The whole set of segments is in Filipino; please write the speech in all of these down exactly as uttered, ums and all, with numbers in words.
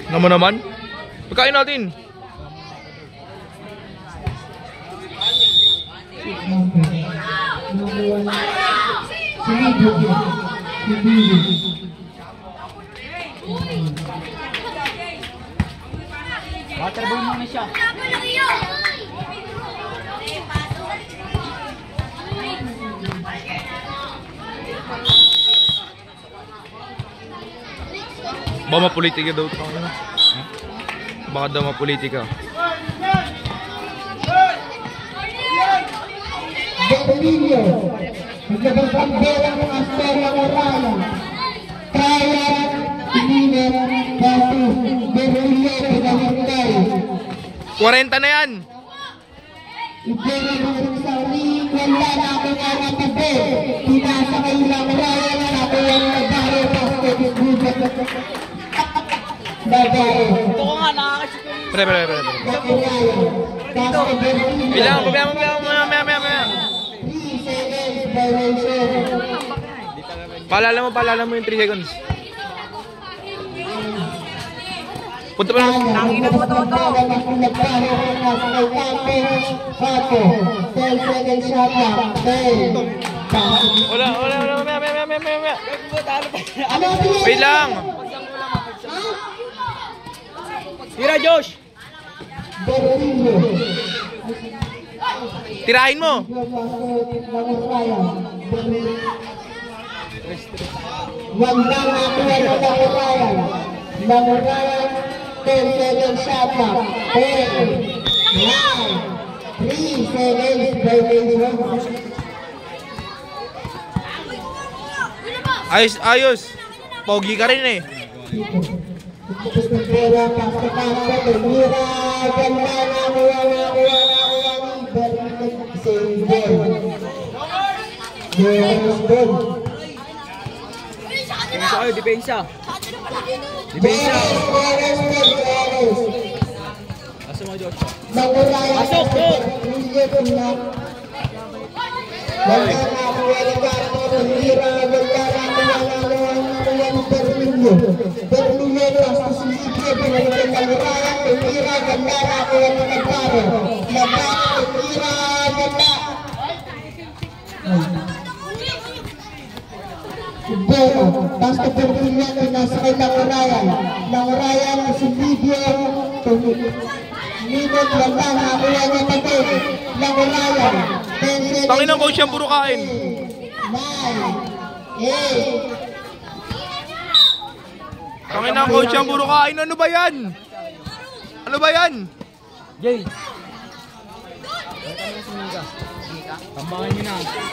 Naman naman. Pagkain natin. Waterboy muna siya. Baka mapolitika daw ito. Baka daw mapolitika. Berlilio, nagbabandera ng Astella Morala, kaya Tiner, Batu, Berlilio, Pagawintay. forty na yan! Ibera ng Sauri, wala na akong aratabe, pinasakay lang raya na ako ang nagbahay, basket is good. Babae. Ito ko nga, nakakasip ko. Pre, pre, pre, pre. Bilang, bilang, bilang, bilang, bilang, bilang, bilang. Paalala mo, paalala mo yung three seconds. Punta pa lang. Tangin na po ito, ito. Wala, wala, wala, mamaya, mamaya, mamaya, mamaya. Wait lang. Tira, Josh! Tirahin mo. Wanda na ako na Namurayan. Namurayan, ten seconds shot na. ten, nine, three seconds, violation. Ayos, ayos. Pogi ka rin eh. Pera, pasta-pasta, tumira, ganda na kuya na kuya na kuya ni Berlin, Sander. Yes, good. Depensa kayo, depensa. Depensa. Asa mo, Josh? Pasok po! Ganda na kuya ni Gato, tumira, ganda na kuya na kuya na kuya ni Berlin. Berlin, pasta silipin, pinalitin ng Raya, tumira, ganda na kuya ni Nagparo. Nagparo, tumira, ganda. Pero, basta Berlin yan, pinasakay ng Raya. Ng Raya, si Livio, minute, ganda na kuya niya natin. Ng Raya. Tangin ang coach yan, puro kain. nine, eight, Tangin ang coach yan, puro kain. Ano ba yan? Ano ba yan? Jay! Tambangan nyo na.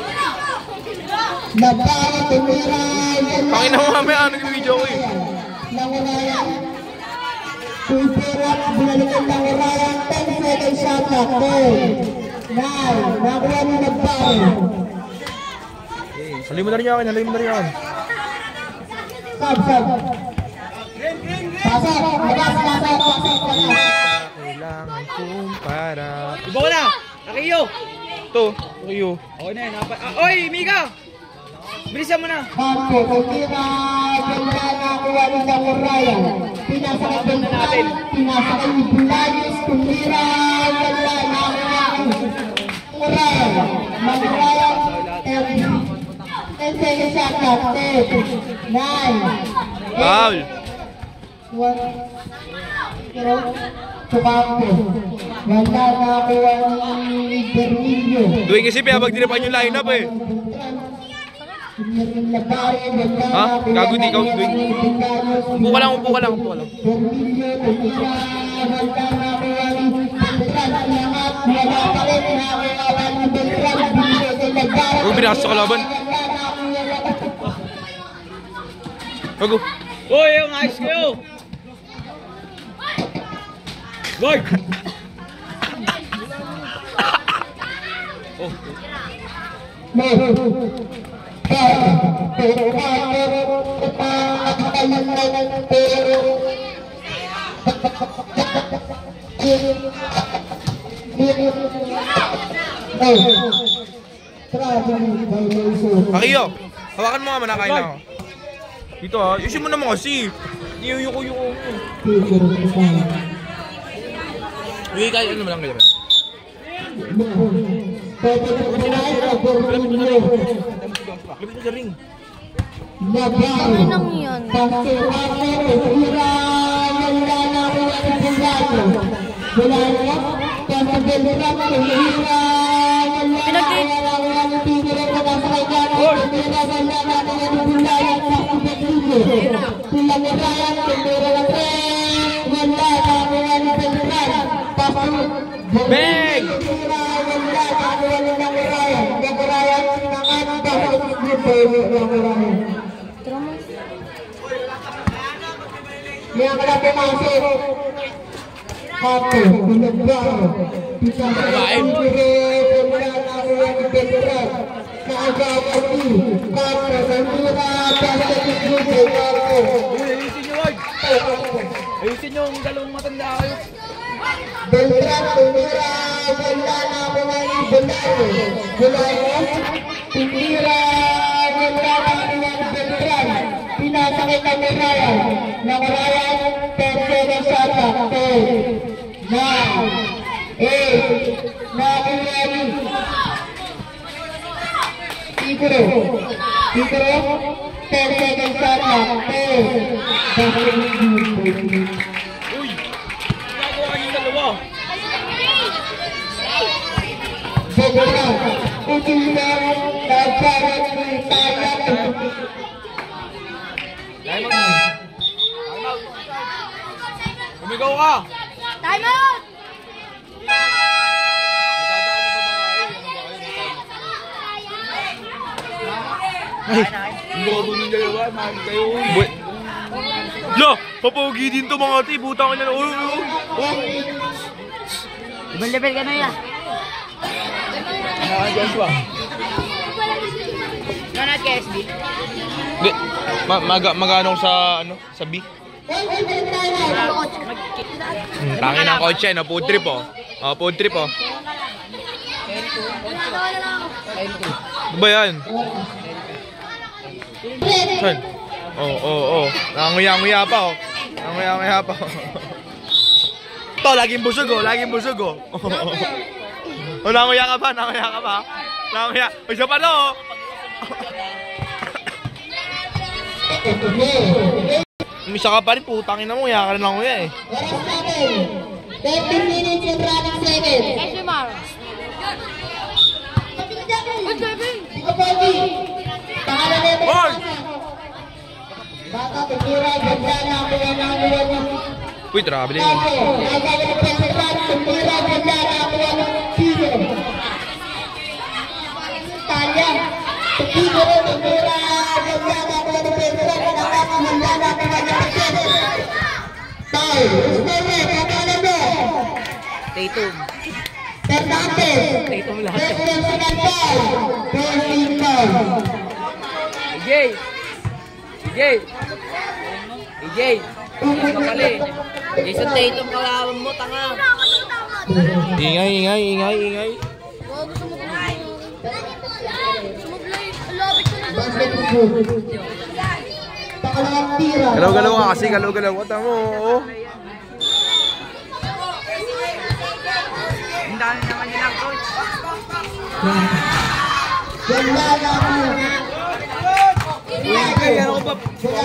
Nagparo, tumira, Tangin na mo mamaya, ano yung video ko eh. Namuraya. Pupira, binalikan Namuraya. ten seconds shot clock. ten, nine, nakuha mo Nagparo. Halin mo na rin yan, halin mo na rin yan. Sab, sab. Pasok, labas, pasok, pasok, pasok. Kailangan kong para... Iba ko na! Akiyo! Ito, kayo. Okay na yun. napa- Ah, oy, Mika! Bilisan mo na! Bangko, tumira, ganda nakuha ni Namuraya. Pinasakay Beltran, pinasakay ni Bulayos, tumira, ganda nakuha ni Namuraya. Namuraya, ten seconds shot clock. ten, nine, Foul. one, zero, Tumakbo. Ganda nakuha ni Berlilio. Tuwing kasi piyabag dinapan yung lineup eh. Ha? Gago di ikaw, Dwing. Upo ka lang, upo ka lang, upo ka lang. Huwag binasok sa kalaban. Gago. Uy, yung ayos kayo! Boy! Oh. Akiyo, hawakan mo nga, manakain na ako. Dito ha, yusin mo naman kasi. Iyuyuko-yuko mo. Tigre Rizal. Uy, kahit ano mo lang kayo. Pwede ko kumain na Bermilyo. Lapit mo sa ring. Nabaw. Pagkakate, Tira, wala na ko ang pundado. Wala na, pagkabelirap, Tira, wala na ko ang tigre ko na sa kanya. Tira, wala na ko ang pundado. Pagkabelirap, Tira, wala na ko ang pundado. Pasok. Beg! Tira, wala na ko ang nagarayan. Nagarayan, sinangan, pasok. Nagarayan. Yang kelapa masuk Hape, Binegara Bisa Kire, Pemudana, Yang Beneran Keagawati Kata, Sandura, Kata, Kikru, Kekaro Ayusin nyo, Ward! Ayusin nyo, ang dalawang matanda kayo. Beltran, Pemira, Bandana, Pemani, Bandaro Bulano, Pindira, Bandana, Yang Beneran Pinasakay kamerayan Nakarayan Tercera Sata nine eight nine Tigre Tigre Tercera Sata Uy! Nagawa ka yung dalawa. Beneran Utulan Najaran Tayan Time out! Time out! Umigaw ka! Time out! Ay! Ang gobo ng dalawa, mahal kayo. Buwan! Lo! Papogi din to mga ati! Butang ka na! Oh! Oh! Oh! Ibang level ka na yan. Ah, Joshua! Nanat ka S B. Hindi. Ma maga magano sa ano? Sa B? Hmm, tangin ng kotse, no? Food trip, oh. Oh, food trip, oh. Ano ba yan? Saan? Oh, oh, oh. Nanguya-nguya pa, oh. Nanguya-nguya pa, oh. To, laging busog, oh. Laging busog, oh. Oh, nanguya ka pa, nanguya ka pa. Nanguya. O, siya pa, no, oh. Misa ka pa rin, putangin na mo, kaya ka rin lang kuya eh. Oras natin, thirteen minutes and running seconds. S B Mar. Iko Pogi. Pangalan na ito. Hoy! Baka Tira, Bandana, Kuya Nanguyan. Uy, traveling. Kapo, nagagawin ng President, Tira, Bandana, Kuya Tigre. Talya, Tigre, Tira, Bandana, Kuya President, Nakaka, Bandana, Kuya President. Tay, Steve, pangalan mo. Tatum. Ternates. Tatum lahat. President Paul. President. A J. A J. A J. Ano pala eh. Jason Tatum kalawan mo, tanga. Ingay, ingay, ingay, ingay. Wow, gusto mo kumain. Sumublay. Lapit ko na. Basketball. Pangalawang tira. Galaw-galaw ka kasi, galaw-galaw. Wata mo, oo. Ang dami naman nila, coach. Ganda na ako. Ingay, ano ko pa?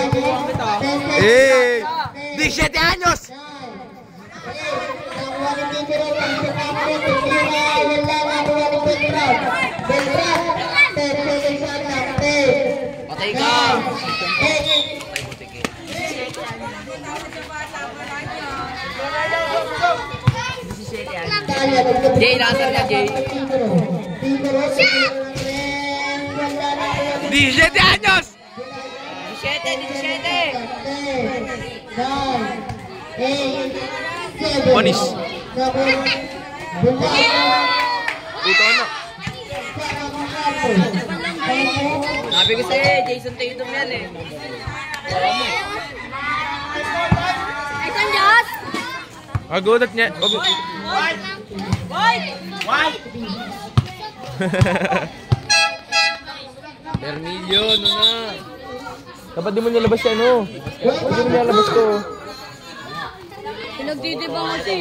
Eh! seventeen anyos! Patay ka. Jay, nasaan ka, Jay? seventeen anyos! seventeen, seventeen. Manis. Puto na. Sabi ko sa'yo eh, Jason Tatum yan eh. Alam mo. Isan Diyos! Agulat niya. Agulat. Vermilyo, ano na? Dapat di mo nilabas yan, oh. Dapat di mo nilabas to. Pinagdidibang kasi.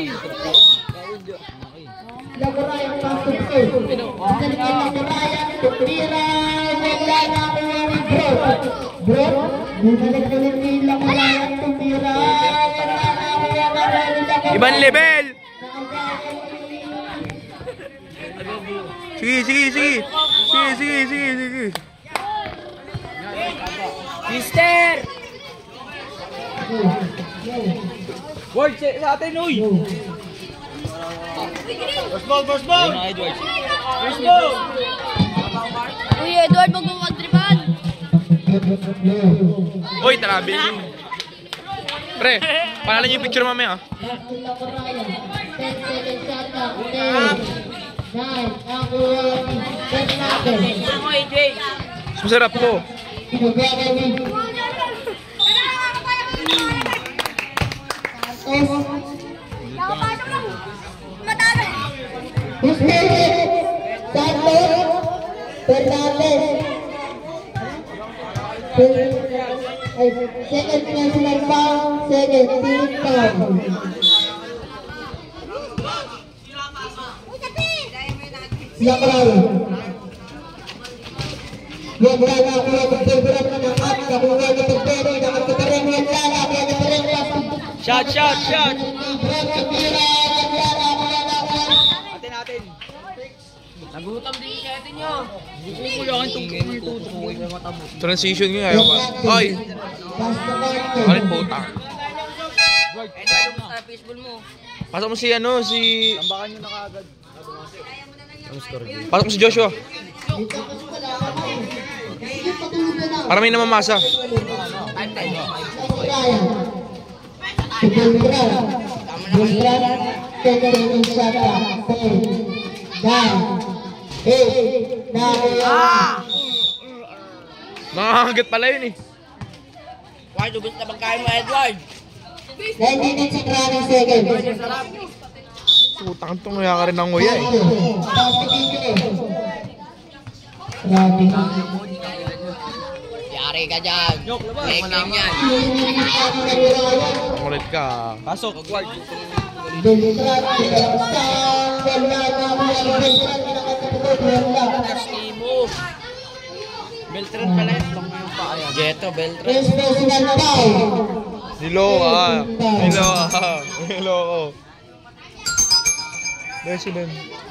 Laboraya pasok to. Balikan Laboraya, tumira, wala na ako yung bro. Bro, bumalik ulit ni Laboraya, tumira, wala na ako yung bro. Ibang level! Sige, sige, sige. Sige, sige, sige, sige. Mister! Word, sa atin, uy! First ball, first ball! First ball! Uy, Edward, wag mo magtripan. Uy, tarabi. Pre, pangalan yung picture mamaya, ah. Ako, A J! Masarap to. Nakapasok lang. Matalo. Santos Fernandez. Second national foul, second team foul. Labraya. Yang berada di bergerak menangkap kamu yang terjadi dengan keterangan yang salah yang terjadi. Shot, shot, shot! Atin, atin! Nagutom din siya atin nyo! Hindi ko lang itong tutok mo yung matabo. Transition nga, ayaw ba? Ay! Ano puta? Edward, mo sa baseball mo. Pasok mo si ano, si... Tambakan nyo na kaagad. Pasok mo si Joshua. Para may namamasa. Time, time. Beltran, Beltran, second shot, ten, nine, eight, nine. Nakakagat pala yun eh. Why, dubis na pagkain mo, Edward? nine minutes and running seconds. Putang itong nguya ka rin ng nguya eh. Grabe. Yari ka dyan. Leg-leg yan. Ang ulit ka. Pasok, Edward. Beltran, Beltran, Beltran, Beltran, Stimo. Beltran pala yun. Jeto, Beltran. Special foul. Nilo ka. Nilo ka. Nilo ko. President.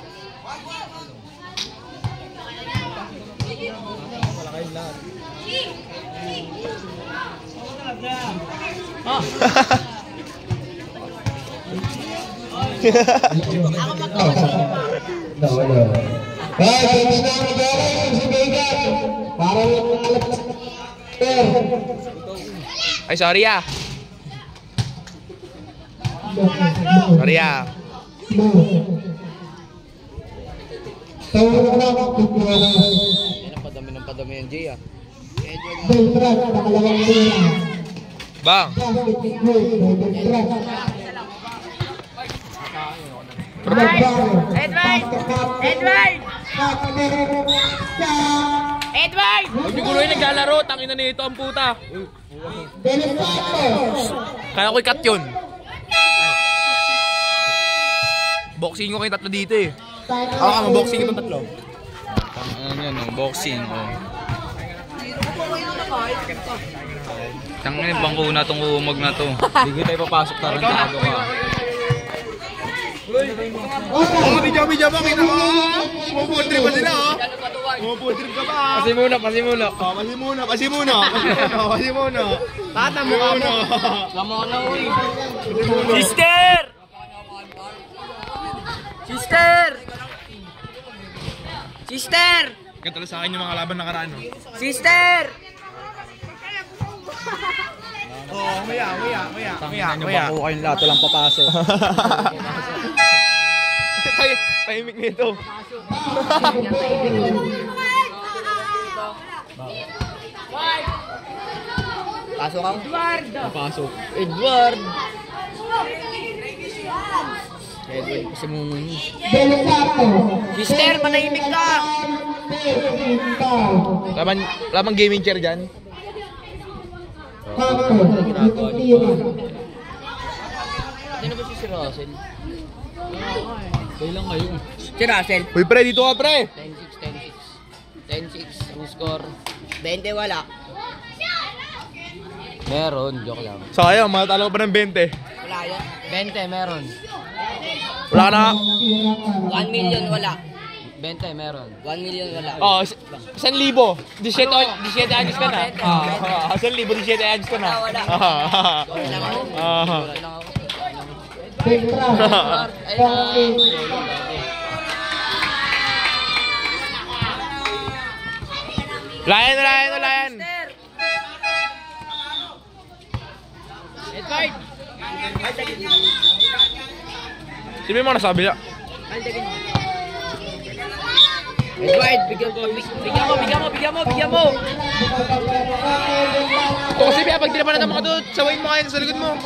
Ah. No, no. Eh, hindi na ako gawin si Vega. Para yung alat. Ay, sorry ah. Sorry ah. No. Tawag na ako kukuha na. Yan ang padami ng padami yan, Jay ah. Beltran, nakalawang sila. Bang. Beltran. Edward! Edward! Edward! Huwag niyo guloy naglalaro. Tangina nito ang puta. Kaya ko i-cut yun. Boxing ko kayo tatlo dito eh. Ako ka, maboxing itong tatlo. Ano yan, no? Boxing. Oh. Tangina, bangko na itong umag na to. Hindi ko tayo papasok, tarantado ka. Oh, video-video mo, kita mo! Pumupood trip pa sila, oh! Pumupood trip ka pa! Pasi muna, pasi muna! Oh, pasi muna, pasi muna! Pasi muna! Tata mo ka mo! Kamo na, uy. Sister! Sister! Sister! Katalo sa akin yung mga laban nakaraan, no? Sister! Oo, maya, maya, maya, maya, maya. Bako kayong lahat, walang papasok. Tay, tahimik nito. Pasok ang Edward! Pasok. Edward! Edward, kasi mo muna. Sister, manahimik ka! Laban, laban gaming chair dyan. Papo, tira. Sino ba si Russell? Kailan kayo? Si Russell. Uy, pre, dito ka, pre. ten six, ten six. ten six, ang score. twenty wala. Meron, joke lang. Sayang, matalo ko pa ng twenty. Wala yan. twenty, meron. Wala na. one million wala. twenty, meron. one million wala. Oh, is- isang libo. Disyete, disyete anyos ka na. Ah, isang libo, disyete anyos ka na. Wala, wala. Ah, Wala lang ako. ah. Wala lang ako. Petra, Ayun. Layan, layan, layan. Edward! Sino mo nasabi niya? Edward, bigyan ko, bigyan mo, bigyan mo, bigyan mo, bigyan mo! O kasi Bea, pag di naman na mga doon, sawain mo ngayon sa likod mo.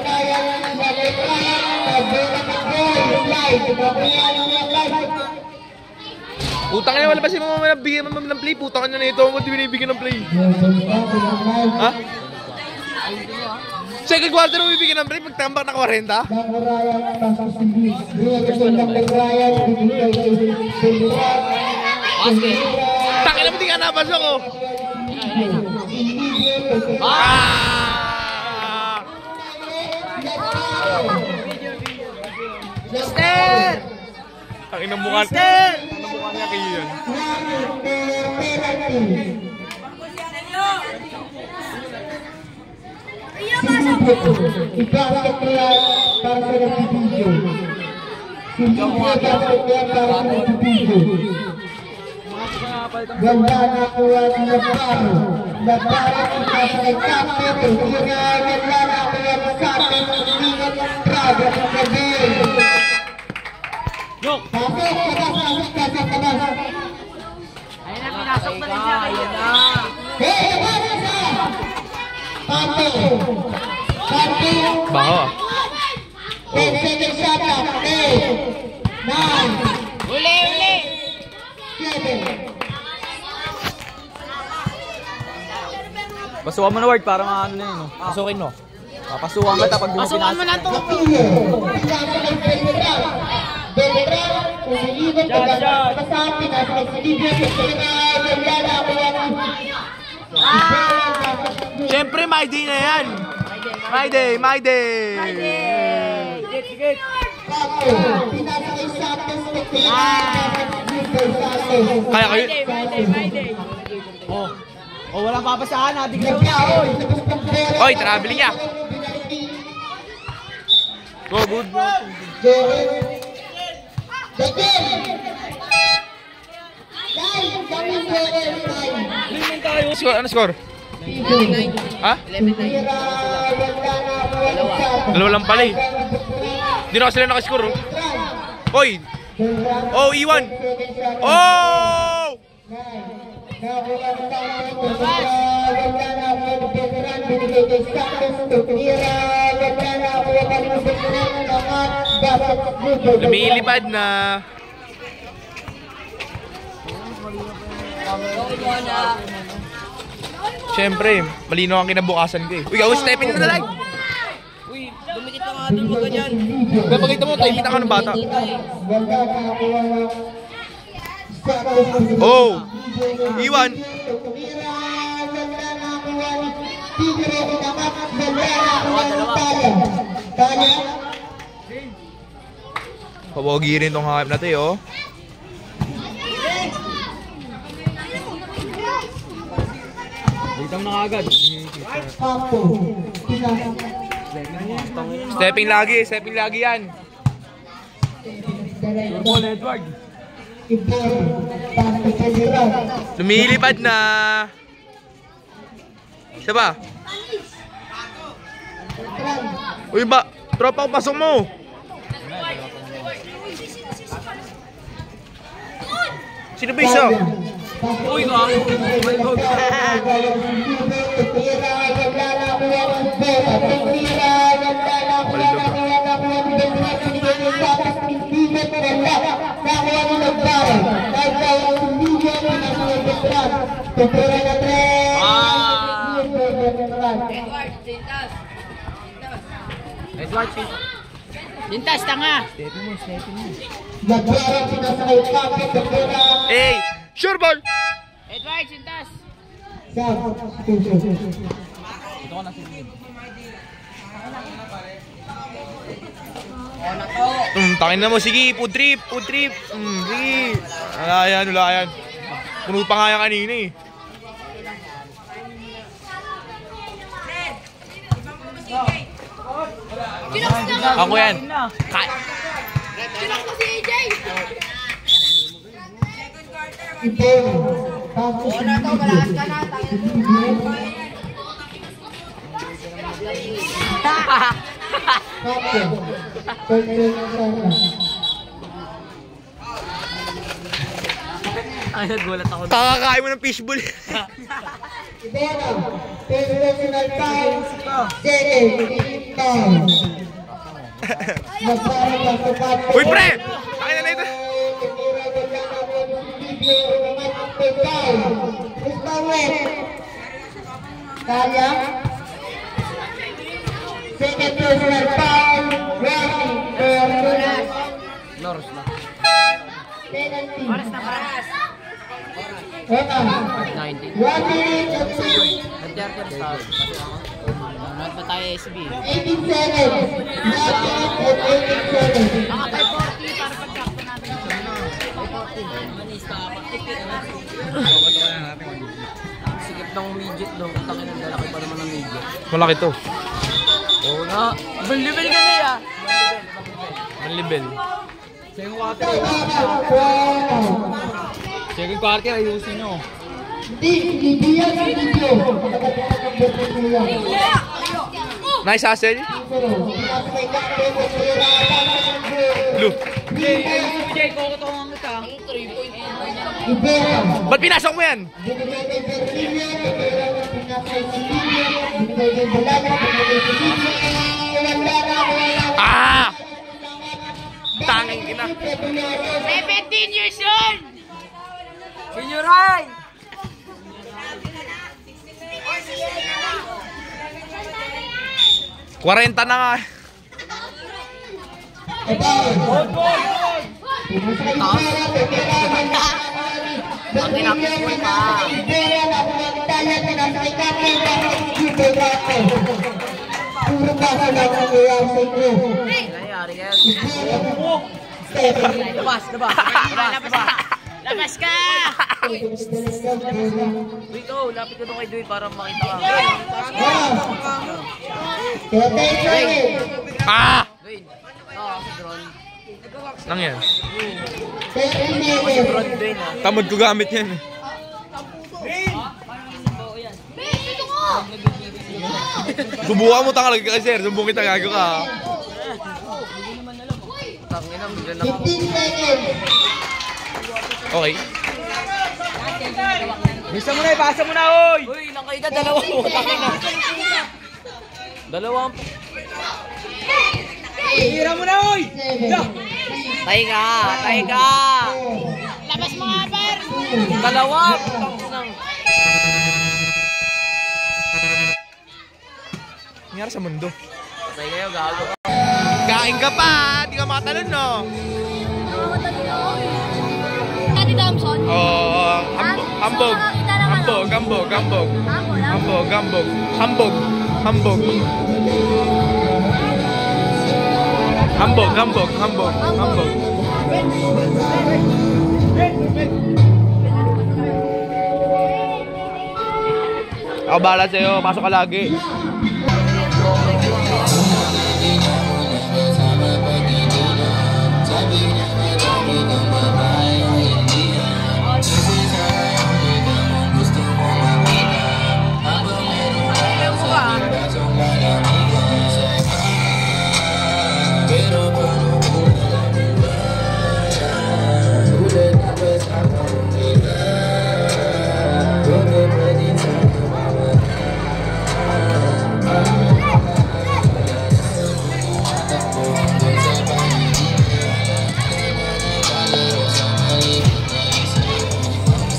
Utang na, wala ba si mama nabigyan mo ng play? Putang na na ito, ako di binibigyan ng play. Ha? Second quarter mo bibigyan ng play, pagtambak na forty? Takin na mo, di ka napasok ko. Ah! Mister! Ang inang mukha. Ang mukha niya kayo yun. Ipasok nila para sa nagbibidyo. Hindi niya dapat yan para sa nagbibidyo. Ganda na kuha ni Naparo. Naparo kita sa nagkapit. Hindi nga ganda na kuha ni Kapit. Hindi nga traga sa gabi. Pasok, pasok, pasok, pasok, pasok. Ayun na, pinasok na rin siya. Ayun na. Hey, wala sa! Papo! Papo! Baho ah. ten seconds shot up. eight, nine, Uli, uli! seven. Pasukan mo na word para maano na yun. No? Pasukin mo. Papasukan ka tapos di mo Pasukan mo na ito! Kapilyo. Pinasa ng Beltran. Beltran, umiliban pagkakapasapin at nagsilibyo sa Senegal. Ganda ako yan. Siyempre, my day na yan. My day, my day. Papo, pinasa kay Santos. Kaya kayo. Oh. Oh, walang papasahan ha. Bigla Ganda, oy. Oy, traveling niya. Go, good. Joel. Dagel. Guys, kami Joel. Guys. Score, ano score? Ha? eleven nine. Dalawa lang pala eh. Hindi na sila nakascore oh. Oy! Oh, Iwan! Oh! Lumilipad na. Siyempre, malino ang kinabukasan ko eh. Uy, ako step in na lang. Uy, dumikit ka nga doon, wag ka dyan. Papakita mo, tayo kita ka ng bata. Oh! Iwan! Pabogi rin tong hype natin oh. Bigtang na agad. Stepping lagi, stepping lagi yan. Ball Edward. Lumilipad na. Isa ba? Uy ba, tropa ko, pasok mo. Sino ba isa? Uy, gago. Ah. Jintas. Edward, Jintas, tanga. Stepping mo, stepping mo. Naglara pinasakay kapit ng pera. Hey! Sure ball! Edward, Jintas. Sam, puso. Ito ko na si Mid. Hmm, takin na mo. Sige, food trip, food trip. Hmm, sige. Wala yan, wala yan. Puno pa nga yan kanina eh. Ako yan. Ka- Kinak ko si A J. Ito. Tapos Ano to, malakas ka na. kapit. Pwede sana. Ay, nagulat ako. Kakakain mo ng fishball. Ibera. Professional time. Sige. Time. Naglara ka sa kapit. Uy, pre! Takin na na ito. Kaya second personal foul, Rami, Loros na. penalty. Oras na, oras. Eka, ninety. one minute and Nag-thirty ang start. Nanood pa tayo S B. eighteen seconds. One minute and eighteen seconds. Mga five forty para pag-captain natin. Sikip ng midget doon. Tangin ang lalaki pa naman ng midget. Malaki to. Oo nga. Ibang level ka na ya. Ang level. Second quarter. Second quarter ayusin nyo. Hindi, hindi yan ang video. Nice hustle. Lu. Jay, kukutungan kita. Ibera. Ba't pinasok mo yan? Ah! Tanging ina. seventeen years old! Senior Rai! Kwarenta na nga. Ang tinapis mo pa. Puro basa lang ang iyang sa inyo. Nangyari yan. Labas, labas. Labas, labas. Labas ka! Wait, oh, lapit ko doon kay Dwayne para makita ka. Ah! Dwayne, oo, si drone. Nang yan. Ako si drone, Dwayne ah. Tamad ko gamit yan. Subukan mo tanga lagi ka sir. Subukan kita gago ka. Tangin na, bigla lang ako. Okay. Bisa mo na, ipasa mo na, oy! Uy, ilang kayo ka, dalawa mo. Tangin na. Dalawang... Hira mo na, oy! Tayo ka, tayo ka! Labas mo nga, Bar! Dalawa! Tangin na. Nangyari sa mundo. Patay kayo, gago ka. Kain ka pa! Di ka makatalon, no? Tati Damson? Oo. Hambog. Hambog. Hambog. Hambog. Hambog. Hambog. Hambog. Hambog. Hambog. Hambog. Hambog. Hambog. Ako bahala sa'yo. Pasok ka lagi.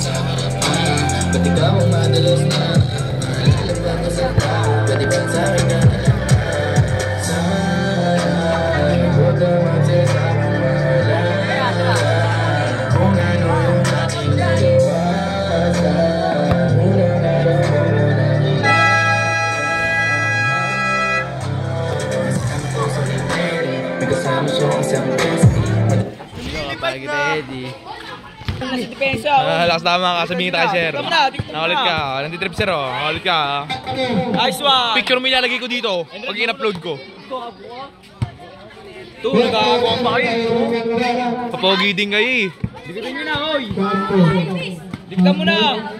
Ba't ikaw ang madalas na alam ka sa tao? Pwede ba sa'kin na. Ah, lakas tama ka, sabihin kita kay sir. Tignan mo na, tignan mo Nakulit na. ka, nantitrip sir oh. Nakulit ka. ah. Nice one. Picture mo ilalagay ko dito pag in-upload ko. Ito, nagkakakuha pa kayo. Papogi din kayo eh. Dikitin nyo na, hoy. Diktan mo na.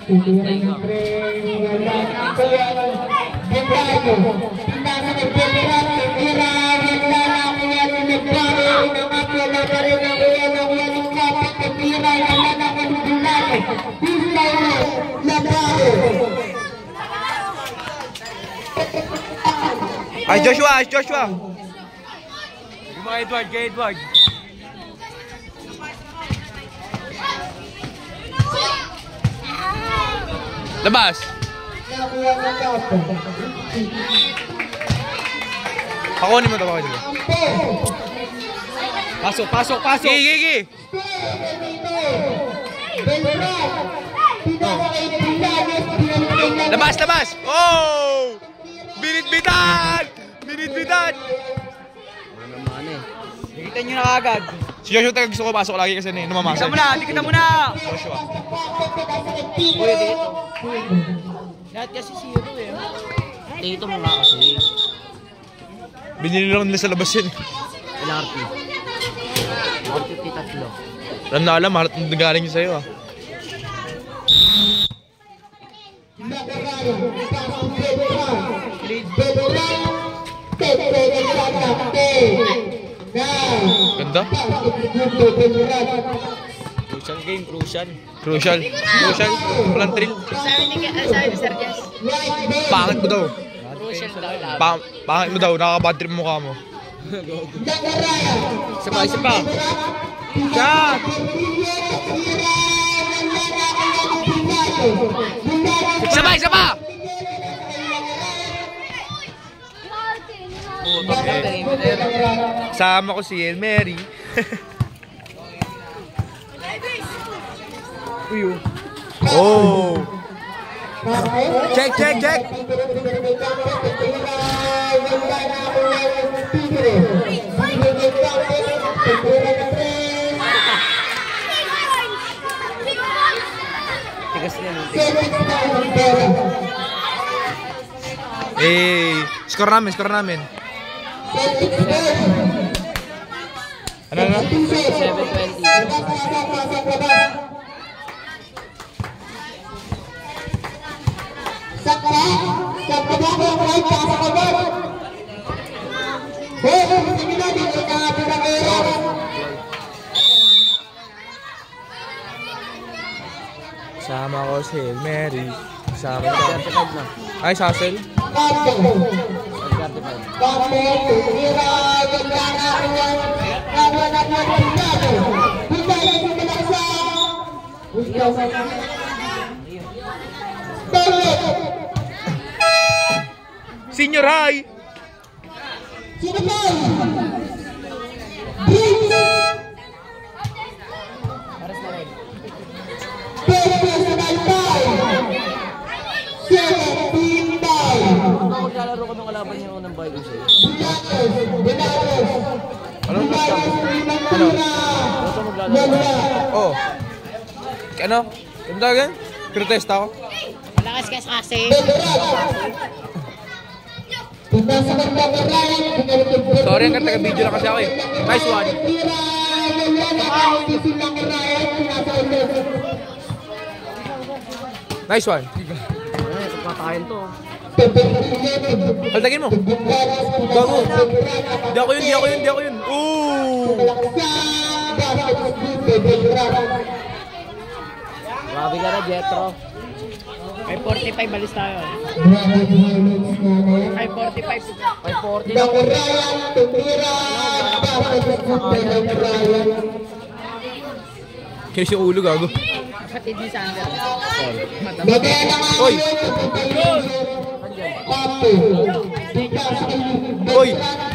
Ay Joshua, ay Joshua. Yung mga Edward, kay Edward. Labas. Pakunin mo ito, pakunin mo. Pasok, pasok, pasok. Gigi, gigi. Labas, labas. Oh! Binitbitan! Binitbitan! Dikitan nyo na kagad. Si Joshua taga gusto ko pasok lagi kasi na namamasa. Dikitan mo na, dikitan mo na. Joshua. Uy, dito. Lahat kasi zero eh. Dito mo nga kasi. Binili lang nila sa labas yun. L R P. one fifty-three. Alam na alam, halat na galing yun sa'yo ah. Ganda. Crucial game, crucial. Crucial. Crucial. Walang thrill. Sabi ni sabi ni Sir Jess. Pangit mo daw. Crucial daw laban. Pa pangit mo daw. Nakaka-bad trip mukha mo. Isa pa, isa pa. Shot! Isa pa, isa pa! Sama ko si El Mary. Uy, Oh! Check, check, check! Tigas na. Eh, score namin, score namin. Ano, ano? seven twenty. Sakla, sakla ko ang right pass sa kagat. Hey, sige na din ito ang pinakera. Sama ko si El Mary. Sama ko. Ay, Sassel. Kato. Kato, tira, ganda na ako. Kato na po ang pindado. Pindado sa pinaksa. Ikaw sa Senior High! Sino ba? Briggs! Paras na rin. Pwede sa Balbay! seventeen five! Ako maglalaro ko ng kalaban niyo ng bayo sa'yo. Binatos! Binatos! Anong gusto? Ano? Ito maglalaro. Oh. Ano? Ganda gan? Protesta ako. Malakas ka kasi. Sorry, ang taga-video lang kasi ako eh. Nice one. Nice one. Ay, pagpapakain to. Haltagin mo. Gago. Di ako yun, di ako yun, di ako yun. Ooh! Grabe ka na, Jetro. May forty-five balis tayo. May forty-five. five forty lang. Kinis yung ulo, gago. Kapatid ni Sander. Hoy! Hoy!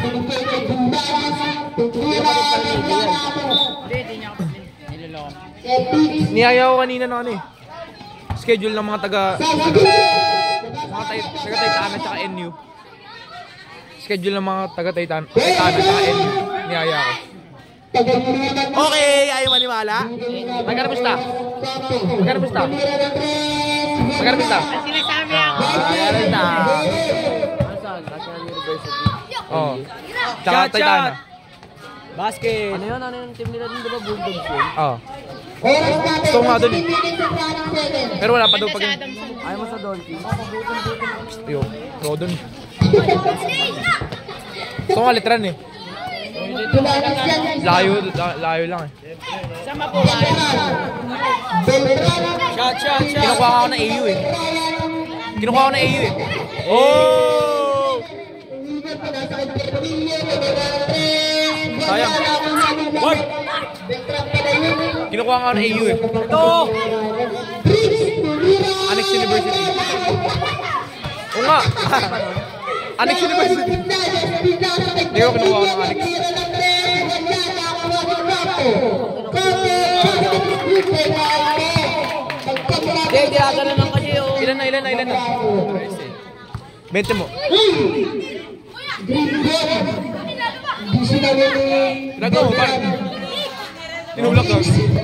Hindi, hindi niya kapatid. Niloloko. Niyaya ko kanina na ano eh. Schedule ng mga taga... Ano, mga tay- taga-Taytana at saka N U. Schedule ng mga taga-Taytana at saka N U. Niyaya ko. Okay, ayaw maniwala. Magkano basta? Magkano basta? Magkano basta? Sinasabi Ah, ayaw na. Saan? National University. Oh. Tsaka Shot, Titana. shot. Basket. Ano yun? Ano yung team nila dun? Di ba Bulldogs yun? Oh. Gusto ko nga dun eh. Pero wala pa daw pag... Ayaw mo sa Dolphins? Yo, Rodon. Gusto ko nga litran eh. Layo, la- layo lang eh. Shot, shot, shot. Kinukuha ako ng A U eh. Kinukuha ako ng A U eh. Oh! Sayang. Word. Kinukuha nga ako ng A U eh. Ito. Annex University. Oo nga. Annex University. Hindi ko kinukuha ako ng Annex. Hindi, ginagano lang kasi yung... Ilan na, ilan na, ilan na? twenty mo. Ginagawa mo, parang tinulak lang.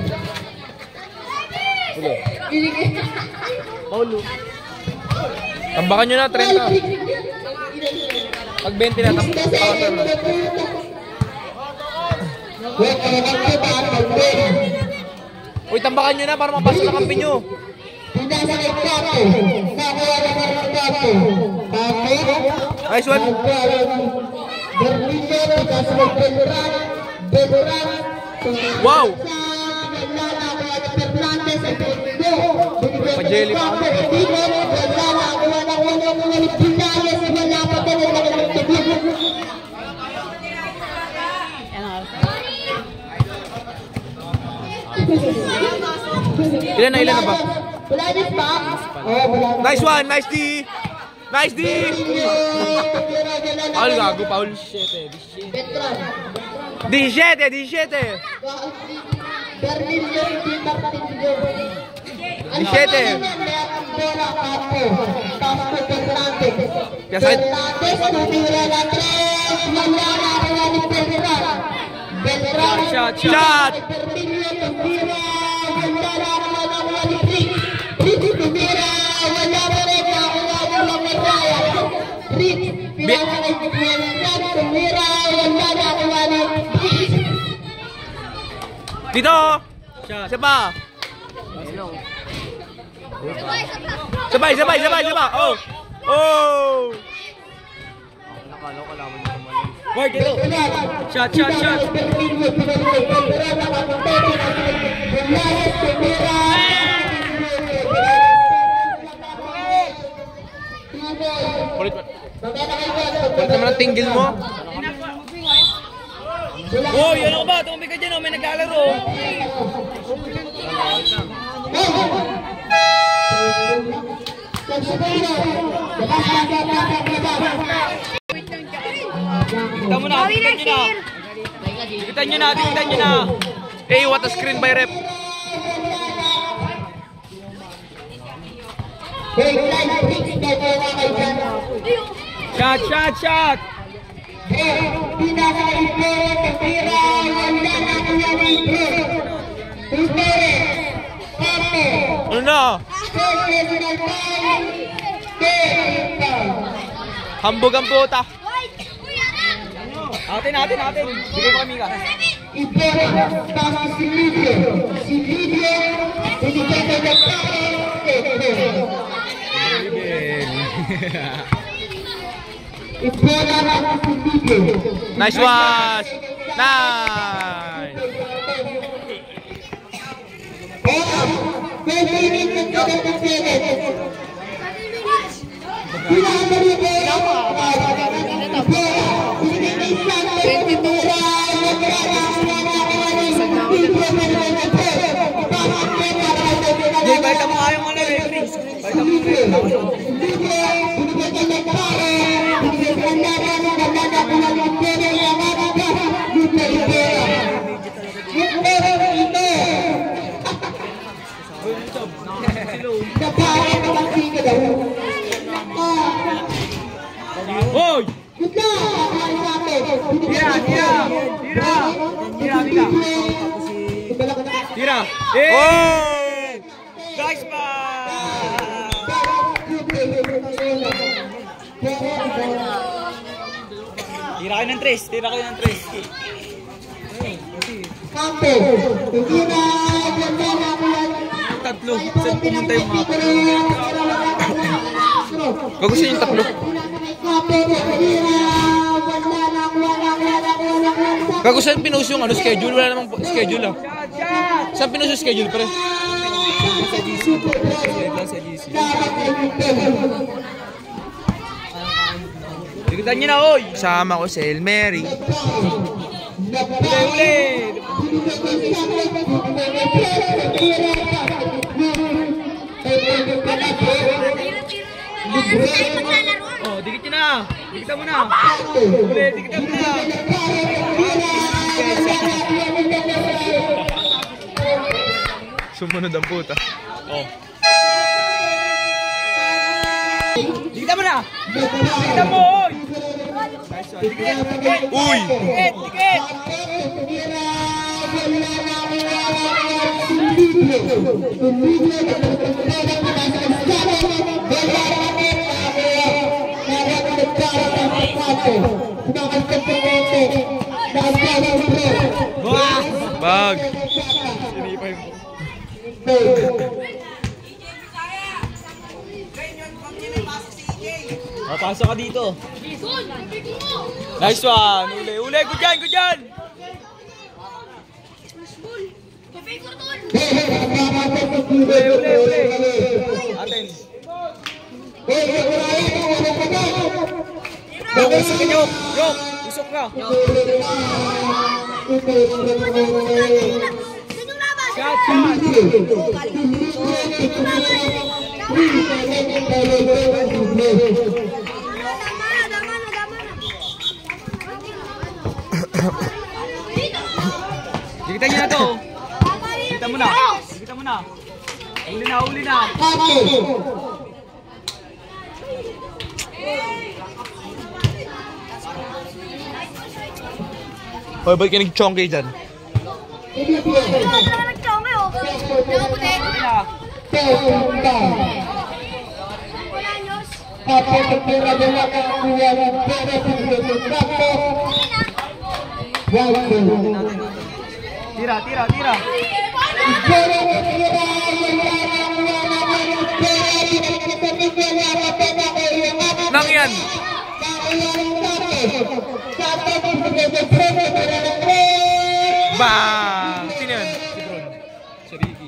Paulo. Tambakan nyo na, thirty. Pag twenty na, tambakan na. Uy, tambakan nyo na para mapasok na kampi nyo. Nice one. Wow! Pa-jelly pa. Ilan na, ilan na ba? Nice one, nice D! Nice D! Paul, gago, Paul. disiyete, disiyete. disiyete. Kaya sakit. Shot, shot. Shot! Dito! Siapa? Sabay, sabay, sabay, sabay! Oh! Oh! Word, ito. Shot, shot, shot. Ulit pa. Ulit naman ang tinggil mo. Oh, yun ako ba? Tumabig ka dyan, oh. May naglalaro. Kita mo na, tikitan nyo na. Tikitan nyo na, tikitan nyo na. Hey, what a screen by rep. Shot, shot, shot. Ano na? Hambog ang puta. Atin, atin, atin. Bigay mo kami ka. Nice one! Nice! Jay, balita mo nga yung ano, referee. Balita mo yung referee. Hoy! Tira, tira! Tira! Tira, tira! Oh! Guys pa! Tira kayo ng tres, tira kayo ng tres. Kampo, hindi na ganda na Tatlo, saan pumunta yung mga Bagus yung tatlo. Bagus saan pinost yung ano, schedule? Wala namang schedule ah. Saan pinost yung schedule pre? Sa G C. Sa G C. Tigitan nyo na oy! Sama ko si El Mary. Uli, uli! Oh, dikit nyo na! Dikitan mo na! Uli, dikitan mo na! Sumunod ang puta. Oh. Dikitan mo na! Dikitan mo, oy! Uy! Dikit, dikit! Wah! Bag! Papasok ka dito. Nice one! Uli, uli! Good yan, good yan! Uli, uli, uli! Atin. Yok, usok ka, yok! Yok! Usok ka! Shot, shot! Dikitan nyo na to. Dikitan mo na. Dikitan mo na. Uli na, uli na. Hoy, ba't ka nag-chonky dyan? Tira, tira, tira. Nang yan! Bang! Sino yun? Si Bron. Si Ricky.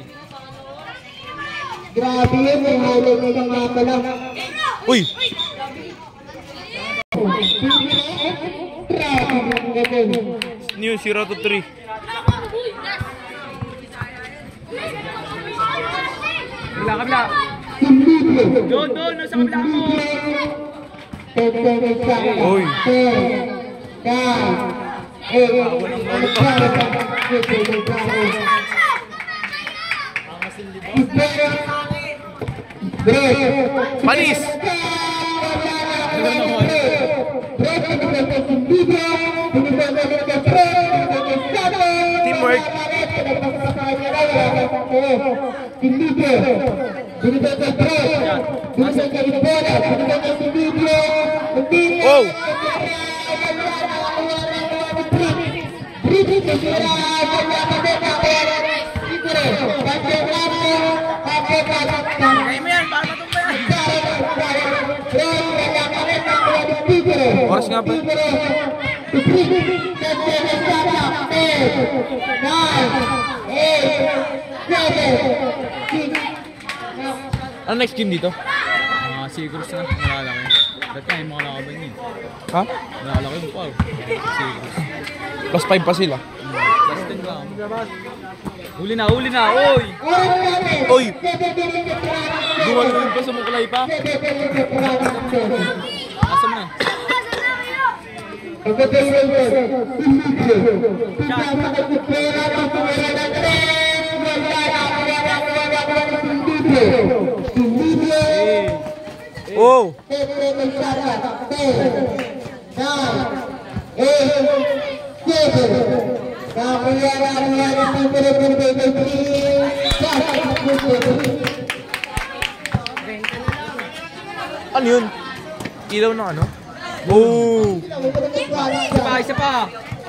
Grabe yun, may hulog ng mga pala. Uy! New zero to three. Kabila, kabila. Doon, doon, doon sa kabila mo. Uy! Panis! Teamwork! Oh! Kaya mo yan, paano itong ba yan? Oras nga ba? Ano next game dito? Mga Sigros na, malalaki. Dati nga yung mga nakaban yun. Ha? Malalaki mo pa. Sigros. Plus five pa sila. Plus ten ka. Huli na, huli na, oy! Uy! Gumaluin pa, sumukulay pa. Asa mo na? Oh! Ano yun? Ilaw na ano? Oh! Isa pa, isa pa.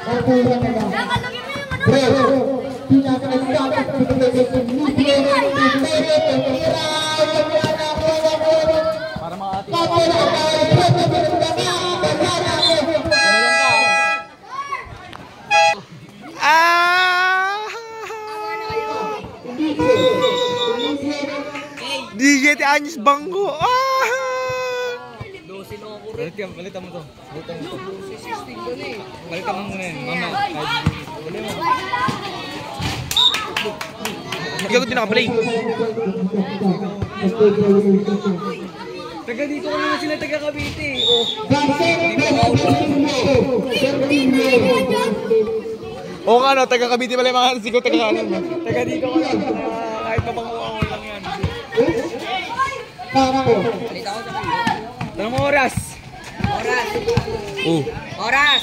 Para makati. Ah! D J T Anyos Bangko. Ah! Balitan mo, balitan mo to. Balitan mo to. Balitan mo muna yan. Mama. Balitan mo. Ikaw ko din nakaplay. Taga dito ko naman sila taga Cavite. Oh. Oo nga no, taga Cavite pala yung mga sigaw taga kanan. Taga dito ko lang. Uh, kahit mabanguangon lang yan. Tanong mo oras. Oras. Oh. Oras.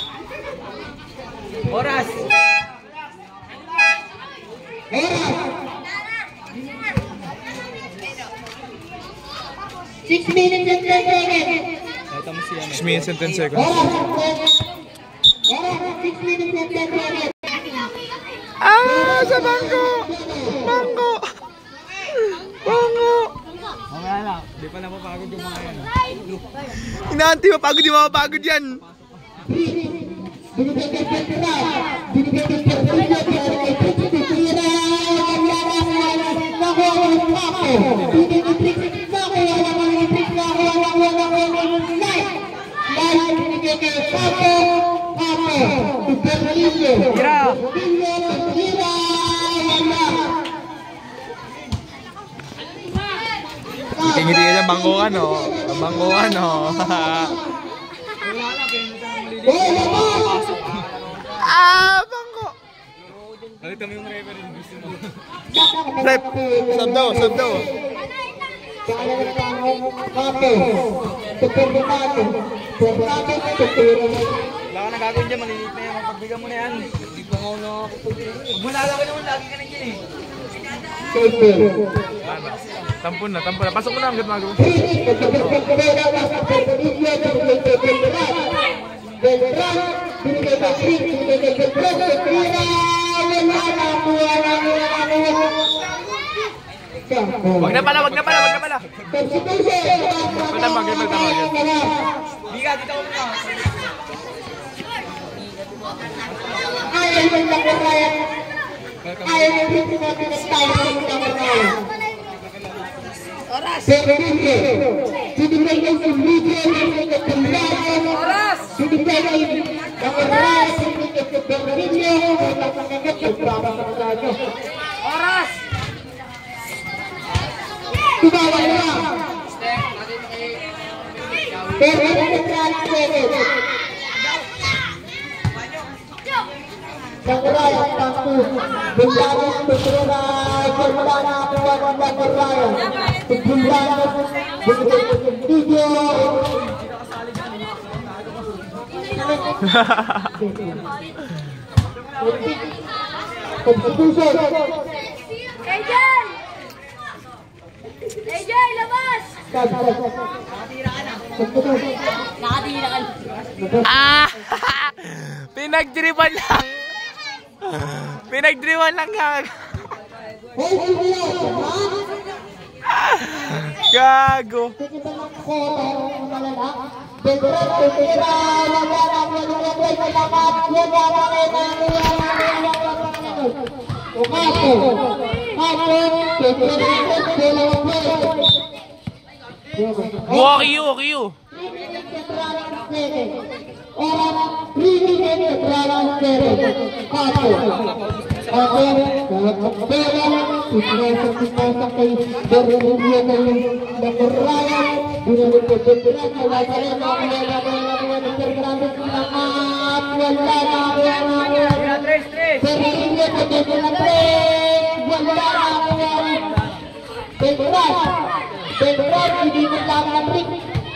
Oras. Six minutes and ten seconds. Nakita mo siya. six minutes and ten seconds. Six minutes and ten seconds. Ah! Sa Bangko! Bangko! Bangko! Mamaya lang. Di pa napapagod yung mga yan. Inaanti mapagod, di mapapagod yan. Tira! Ngiti ka dyan, Bangko ano? Bangko ano? Ah! Bangko! Nakita mo yung referee gusto mo. Rep! Sab daw, sab daw. Wala ka na gagawin dyan, maliliit na yan. Mapagbigyan mo na yan. Hindi pa nga na ako. Pag malalaki naman, lagi ka na dyan eh. Tampon na, tampon na. Pasok mo na hanggat magawa. Wag na pala, wag na pala, wag na pala. Magdamag, magdamag. Hindi ka, dito ako muna. Ayaw yung nakarayan. Ayaw yung pinagpinag tayo sa nakarayan. Oras! Sinibay yung sinibay yung kapindahan. Oras! Sinibay yung nakarayan. Sinibay yung kapindahan. Napakagat yung drama sa radyo. Oras! Tumawa na. Pero yung nakarayan. Nakarayan pangku. Bulanan tuturay. Bulanan ako ang nakarayan. Bulanan binigay ko yung video. Constitution. A J! A J, labas! Nakatira ka na. Ah! Pinagdriban lang. Pinagdriban lang gag. Gago. Buha kiyo, kiyo.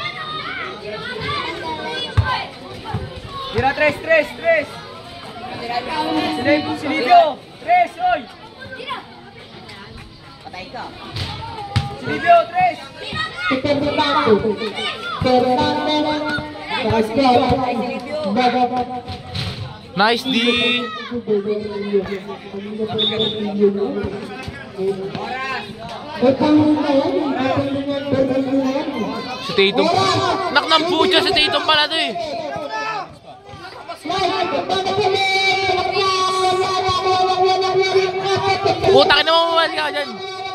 Tira, tres, tres, tres. Silvio! Tres, oy! Patay ka. Silvio, tres! Fernando. Fernando. Nice D. Si Tatum. Nak ng pucha si Tatum pala to eh. Putang ina mo mawal ka dyan.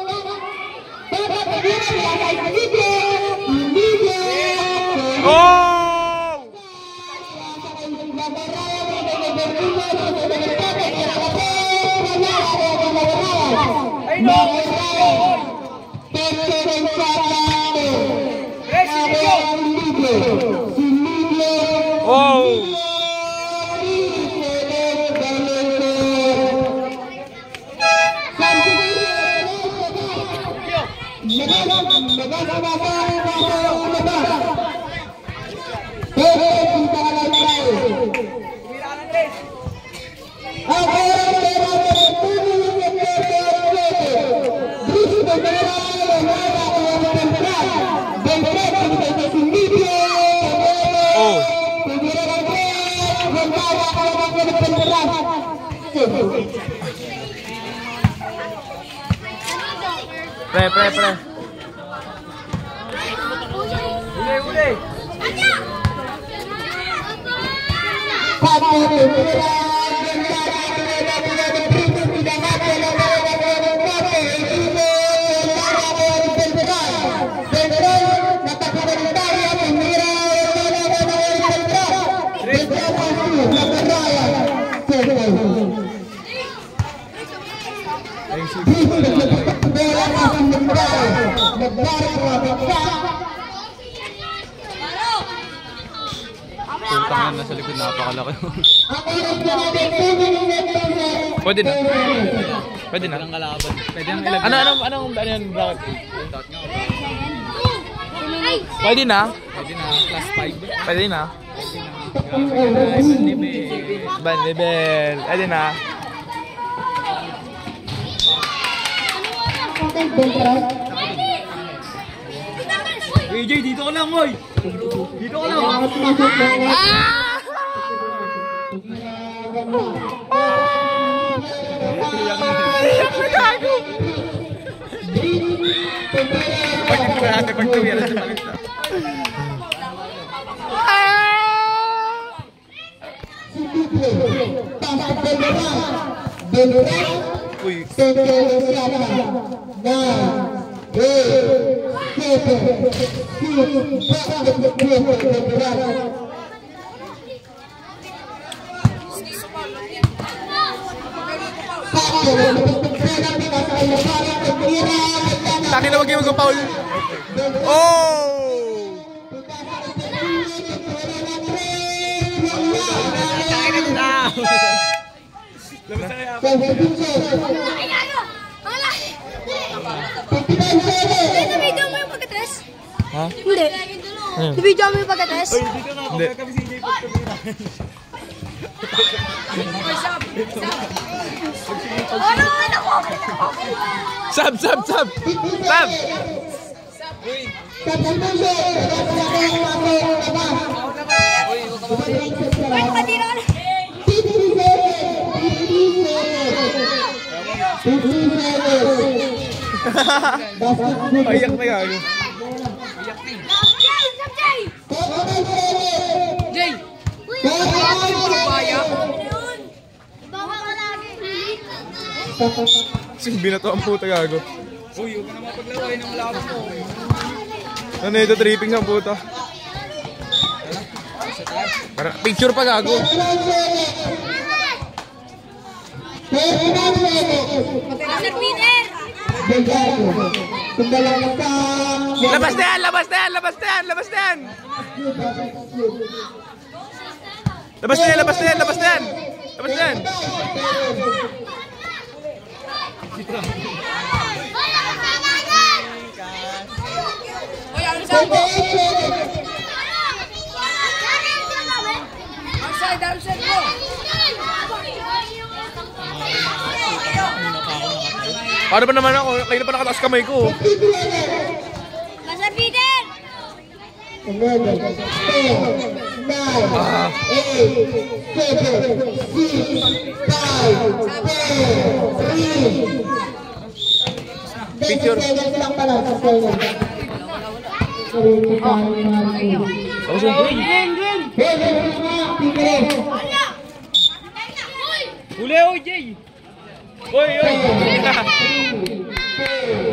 Oh! Ay no! Tres, Silvio! Oh! Pre, pre, pre. Uli, uli! Putang na nasa likod, napakalaki. Pwede na. Pwede na. Pwede ang ilag. Ano, ano, ano, ano yan, bracket? Pwede na. Pwede na, class five. Pwede na. Ban level. Pwede na. A J, dito ka lang, oy! Dito ka lang! Pag ito natin, pag tumira sa pangit. Uy. Takin na wag yung mag-foul. Oh! Labas na kaya. Nabidyo mo yung pagkatres? Ha? Hindi. Nabidyo mo yung pagkatres? Hindi. Ano nga na ko? Sab, sab, sab! Sab! Uy, nakatira ka na. Ayak na gago. Jay! Bawa ka lagi. Simbi na to ang puta gago. Uy, huwag ka naman paglaway ng labo mo. Ano ito, tripping sa puta. Para picture pa gago. Master Peter! Labas na yan! Labas na yan! Labas na yan! Labas na yan! Labas na yan! Labas na yan! Labas na yan! Labas na yan! Uy, ang side mo! Ang side, ang side mo! Paano ba naman ako? Kayo na pa nakataas kamay ko. Masa Peter! eleven, ten, nine, Ah. eight, seven, six, five, four, three. Picture. ten seconds lang pala sa seconds. Tapos yung green. Hey, hey, mga tigre. Huli, O J! Uy, uy! Three, two,